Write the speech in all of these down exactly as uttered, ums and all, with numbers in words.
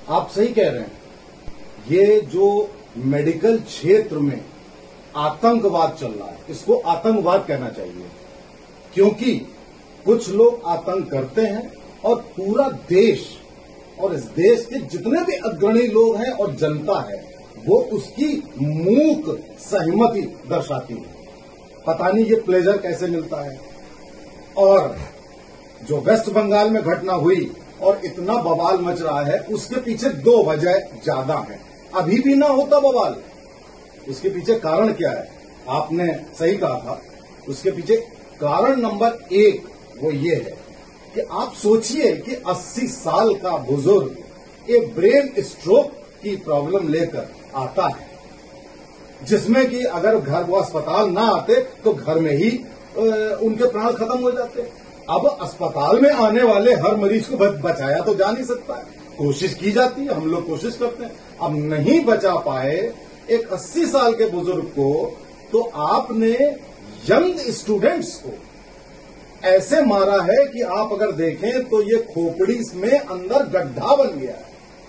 आप सही कह रहे हैं। ये जो मेडिकल क्षेत्र में आतंकवाद चल रहा है, इसको आतंकवाद कहना चाहिए, क्योंकि कुछ लोग आतंक करते हैं और पूरा देश और इस देश के जितने भी अग्रणी लोग हैं और जनता है वो उसकी मूक सहमति दर्शाती है। पता नहीं ये प्लेजर कैसे मिलता है। और जो वेस्ट बंगाल में घटना हुई और इतना बवाल मच रहा है, उसके पीछे दो वजह ज्यादा हैं। अभी भी ना होता बवाल, उसके पीछे कारण क्या है? आपने सही कहा था, उसके पीछे कारण नंबर एक वो ये है कि आप सोचिए कि अस्सी साल का बुजुर्ग एक ब्रेन स्ट्रोक की प्रॉब्लम लेकर आता है, जिसमें कि अगर घर वो अस्पताल ना आते तो घर में ही उनके प्राण खत्म हो जाते। अब अस्पताल में आने वाले हर मरीज को बचाया तो जा नहीं सकता है, कोशिश की जाती है, हम लोग कोशिश करते हैं। अब नहीं बचा पाए एक अस्सी साल के बुजुर्ग को, तो आपने यंग स्टूडेंट्स को ऐसे मारा है कि आप अगर देखें तो ये खोपड़ी में अंदर गड्ढा बन गया है।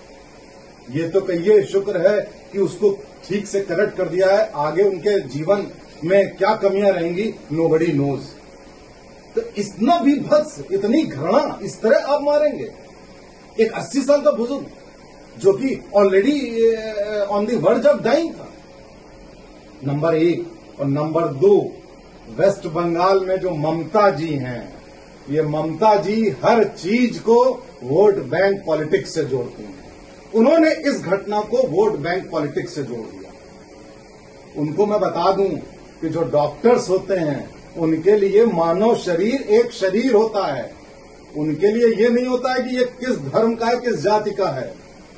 ये तो कहिए शुक्र है कि उसको ठीक से करेक्ट कर दिया है, आगे उनके जीवन में क्या कमियां रहेंगी नोबडी नोज। तो इतना भी भत्स, इतनी घृणा इस तरह आप मारेंगे एक अस्सी साल का बुजुर्ग जो कि already on the verge of dying था। नंबर एक। और नंबर दो, वेस्ट बंगाल में जो ममता जी हैं, ये ममता जी हर चीज को वोट बैंक पॉलिटिक्स से जोड़ती हैं। उन्होंने इस घटना को वोट बैंक पॉलिटिक्स से जोड़ दिया। उनको मैं बता दूं कि जो डॉक्टर्स होते हैं उनके लिए मानव शरीर एक शरीर होता है, उनके लिए ये नहीं होता है कि ये किस धर्म का है, किस जाति का है।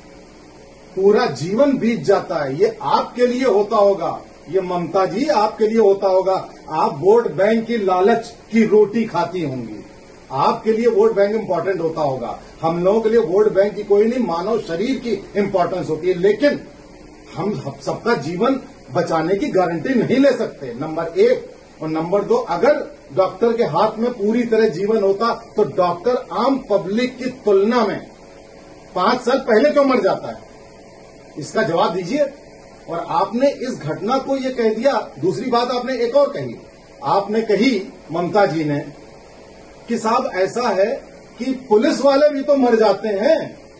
पूरा जीवन बीत जाता है। ये आपके लिए होता होगा, ये ममता जी आपके लिए होता होगा। आप वोट बैंक की लालच की रोटी खाती होंगी, आपके लिए वोट बैंक इंपॉर्टेंट होता होगा। हम लोगों के लिए वोट बैंक की कोई नहीं, मानव शरीर की इंपॉर्टेंस होती है। लेकिन हम सबका जीवन बचाने की गारंटी नहीं ले सकते, नंबर एक। और नंबर दो, अगर डॉक्टर के हाथ में पूरी तरह जीवन होता तो डॉक्टर आम पब्लिक की तुलना में पांच साल पहले क्यों मर जाता है? इसका जवाब दीजिए। और आपने इस घटना को ये कह दिया। दूसरी बात आपने एक और कही, आपने कही ममता जी ने कि साहब ऐसा है कि पुलिस वाले भी तो मर जाते हैं,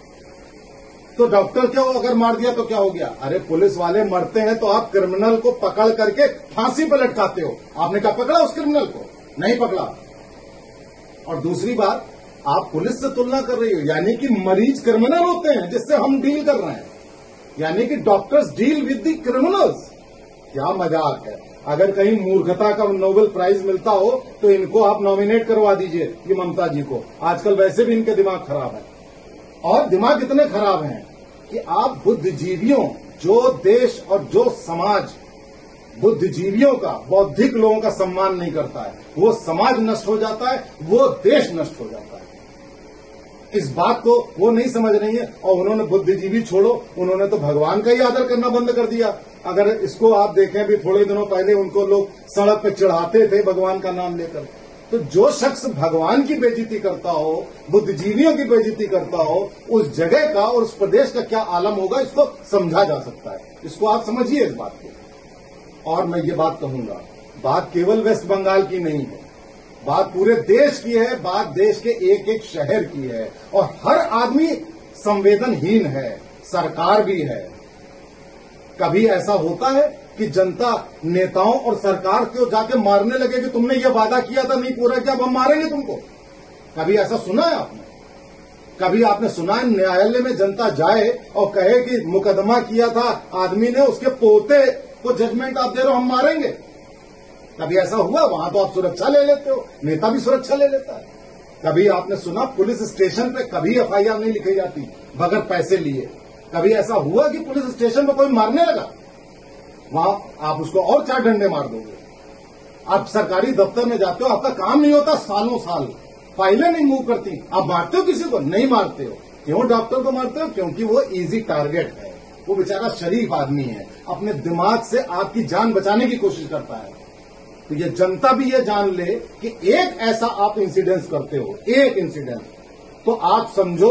तो डॉक्टर क्यों अगर मार दिया तो क्या हो गया? अरे पुलिस वाले मरते हैं तो आप क्रिमिनल को पकड़ करके फांसी पर लटकाते हो। आपने क्या पकड़ा उस क्रिमिनल को? नहीं पकड़ा। और दूसरी बात, आप पुलिस से तुलना कर रही हो, यानी कि मरीज क्रिमिनल होते हैं जिससे हम डील कर रहे हैं, यानी कि doctors deal with the criminals. क्या मजाक है। अगर कहीं मूर्खता का नोबेल प्राइज मिलता हो तो इनको आप नॉमिनेट करवा दीजिए, ये ममता जी को। आजकल वैसे भी इनके दिमाग खराब है, और दिमाग इतने खराब हैं कि आप बुद्धिजीवियों, जो देश और जो समाज बुद्धिजीवियों का, बौद्धिक लोगों का सम्मान नहीं करता है, वो समाज नष्ट हो जाता है, वो देश नष्ट हो जाता है। इस बात को वो नहीं समझ रही है। और उन्होंने बुद्धिजीवी छोड़ो, उन्होंने तो भगवान का ही आदर करना बंद कर दिया। अगर इसको आप देखें, भी थोड़े दिनों पहले उनको लोग सड़क पे चढ़ाते थे भगवान का नाम लेकर। तो जो शख्स भगवान की बेइज्जती करता हो, बुद्धिजीवियों की बेइज्जती करता हो, उस जगह का और उस प्रदेश का क्या आलम होगा, इसको समझा जा सकता है। इसको आप समझिए इस बात को। और मैं ये बात कहूंगा, बात केवल वेस्ट बंगाल की नहीं है, बात पूरे देश की है, बात देश के एक एक शहर की है। और हर आदमी संवेदनहीन है, सरकार भी है। कभी ऐसा होता है कि जनता नेताओं और सरकार को जाके मारने लगे कि तुमने ये वादा किया था नहीं पूरा किया, अब हम मारेंगे तुमको? कभी ऐसा सुना है आपने? कभी आपने सुना है न्यायालय में जनता जाए और कहे कि मुकदमा किया था आदमी ने, उसके पोते को जजमेंट आप दे रहे हो, हम मारेंगे? कभी ऐसा हुआ? वहां तो आप सुरक्षा ले लेते हो, नेता भी सुरक्षा ले लेता है। कभी आपने सुना पुलिस स्टेशन पे कभी एफ आई आर नहीं लिखी जाती बगैर पैसे लिए? कभी ऐसा हुआ कि पुलिस स्टेशन पे कोई मारने लगा, वहां आप उसको और चार डंडे मार दोगे? आप सरकारी दफ्तर में जाते हो, आपका काम नहीं होता सालों साल, फाइलें नहीं मूव करती, आप मारते हो किसी को? नहीं मारते हो। क्यों डॉक्टर को मारते हो? क्योंकि वो इजी टारगेट है, वो बेचारा शरीफ आदमी है, अपने दिमाग से आपकी जान बचाने की कोशिश करता है। तो ये जनता भी ये जान ले कि एक ऐसा आप इंसिडेंस करते हो, एक इंसिडेंस, तो आप समझो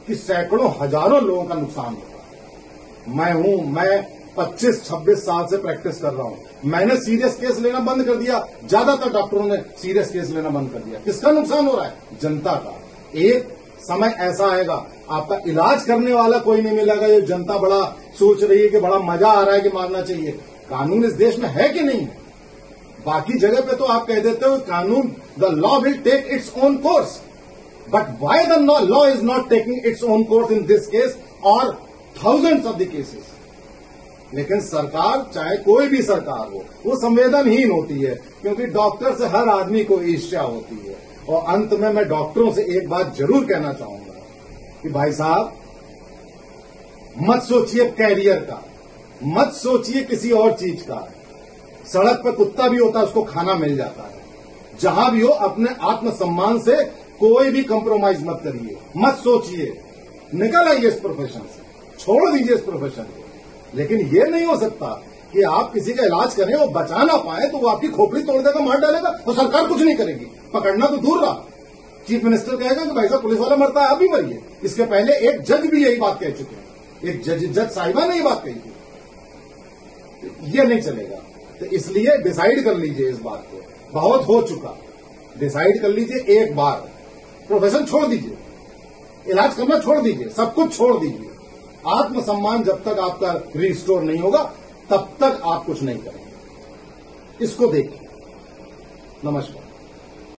कि सैकड़ों हजारों लोगों का नुकसान होता है। मैं हूं, मैं पच्चीस छब्बीस साल से प्रैक्टिस कर रहा हूं। मैंने सीरियस केस लेना बंद कर दिया, ज्यादातर डॉक्टरों ने सीरियस केस लेना बंद कर दिया। किसका नुकसान हो रहा है? जनता का। एक समय ऐसा आएगा आपका इलाज करने वाला कोई नहीं मिलेगा। ये जनता बड़ा सोच रही है कि बड़ा मजा आ रहा है कि मारना चाहिए। कानून इस देश में है कि नहीं है? बाकी जगह पे तो आप कह देते हो कानून, the law will take its own course, but why the law is not taking its own course in this case और थाउजेंड्स ऑफ द केसेस। लेकिन सरकार, चाहे कोई भी सरकार हो, वो संवेदनहीन होती है, क्योंकि डॉक्टर से हर आदमी को ईर्ष्या होती है। और अंत में मैं डॉक्टरों से एक बात जरूर कहना चाहूंगा कि भाई साहब, मत सोचिए कैरियर का, मत सोचिए किसी और चीज का। सड़क पर कुत्ता भी होता है, उसको खाना मिल जाता है। जहां भी हो, अपने आत्मसम्मान से कोई भी कंप्रोमाइज मत करिए, मत सोचिए, निकल आइए इस प्रोफेशन से, छोड़ दीजिए इस प्रोफेशन को। लेकिन ये नहीं हो सकता कि आप किसी का इलाज करें, वो बचा ना पाए तो वो आपकी खोपड़ी तोड़ देगा, मार डालेगा, तो सरकार कुछ नहीं करेगी। पकड़ना तो दूर रहा, चीफ मिनिस्टर कहेगा कि भाई साहब पुलिस वाला मरता है, आप भी मरिए। इसके पहले एक जज भी यही बात कह चुके हैं, एक जज जज साहिबा ने ये बात कही थी। ये नहीं चलेगा। तो इसलिए डिसाइड कर लीजिए इस बात को, बहुत हो चुका। डिसाइड कर लीजिए एक बार, प्रोफेशन छोड़ दीजिए, इलाज करना छोड़ दीजिए, सब कुछ छोड़ दीजिए। आत्मसम्मान जब तक आपका रिस्टोर नहीं होगा तब तक आप कुछ नहीं करेंगे। इसको देखिए। नमस्कार।